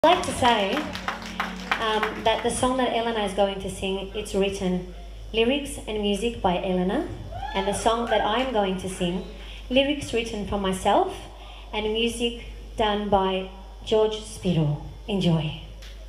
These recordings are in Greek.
I'd like to say that the song that Elena is going to sing, it's written lyrics and music by Elena, and the song that I'm going to sing, lyrics written from myself and music done by George Spiro. Enjoy.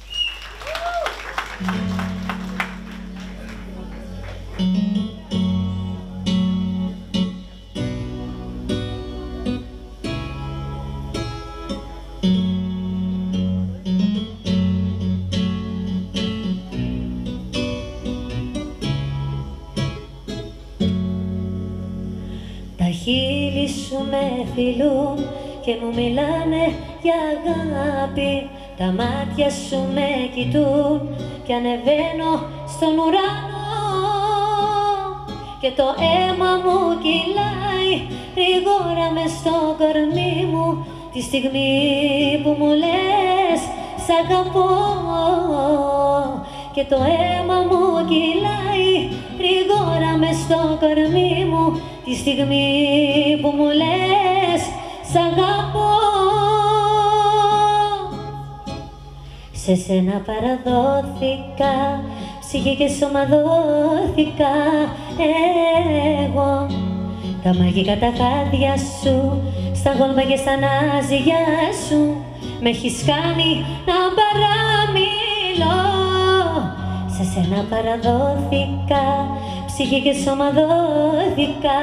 Τα χείλη σου με φιλούν και μου μιλάνε για αγάπη. Τα μάτια σου με κοιτούν και ανεβαίνω στον ουρανό. Και το αίμα μου κυλάει γρήγορα μες στο κορμί μου τη στιγμή που μου λες σ' αγαπώ. Και το αίμα μου κυλάει γρήγορα μες στο κορμί μου τη στιγμή που μου λες σ' αγαπώ. Σε σένα παραδόθηκα, ψυχή και σώμα δόθηκα εγώ. Τα μαγικά τα χάδια σου, στα γόλπα και στα ναζιά σου με έχεις κάνει να παραμιλώ. Σε σένα παραδόθηκα, ψυχή και σώμα δόθηκα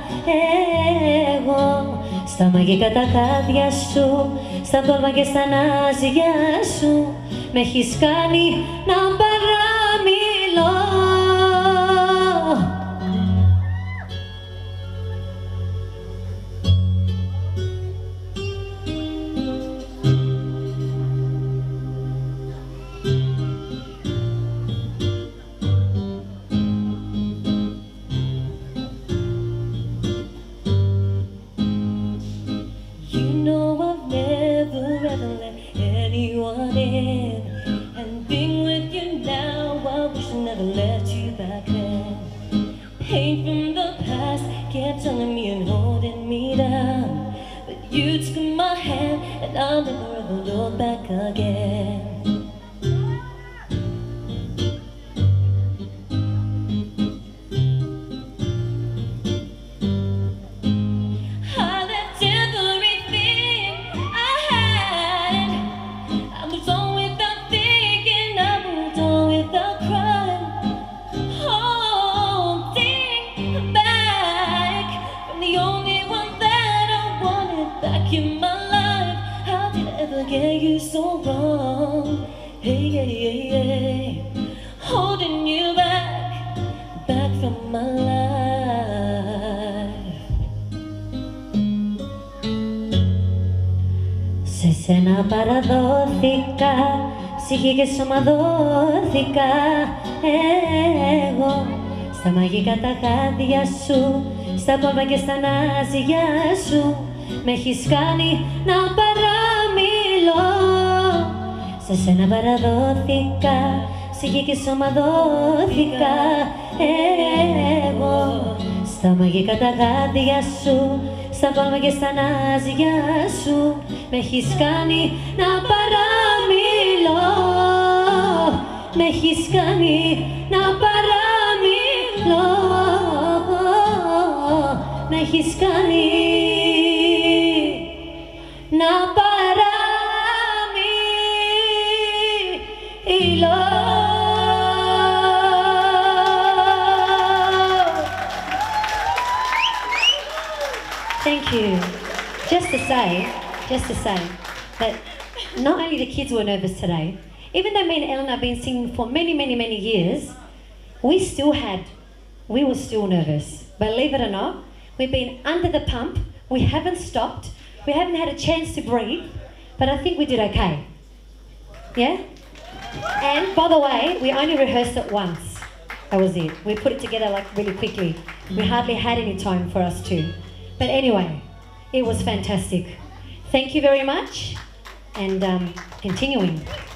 εγώ. Στα μαγικά τα χάδια σου, στα κόλπα και στα ναζιά σου με έχεις κάνει να παραμιλώ. Anyone in, and being with you now, I wish I never left you back then. Pain from the past kept telling me and holding me down, but you took my hand and I'll never ever look back again. In my life, how did I ever get you so wrong? Hey, hey, hey, hey, holding you back from my life. Σε σένα παραδόθηκα, ψυχή και σώμα δόθηκα εγώ. Στα μαγικά τα χάδια σου, στα κόλπα και στα ναζιά σου με έχεις κάνει να παραμιλώ. Σε σένα παραδόθηκα, ψυχή και σώμα δόθηκα εγώ. Στα μαγικά τα γάντια σου, στα κόλμα και στα ναζιά σου με έχεις κάνει να παραμιλώ. Με έχεις κάνει να παραμιλώ. Με έχεις κάνει να παραμιλώ. Thank you. Just to say that not only the kids were nervous today, even though me and Elena have been singing for many years, we were still nervous. Believe it or not, we've been under the pump, we haven't stopped, we haven't had a chance to breathe, but I think we did okay. Yeah? And by the way, we only rehearsed it once. That was it. We put it together like really quickly. We hardly had any time for us to. But anyway, it was fantastic. Thank you very much, and continuing.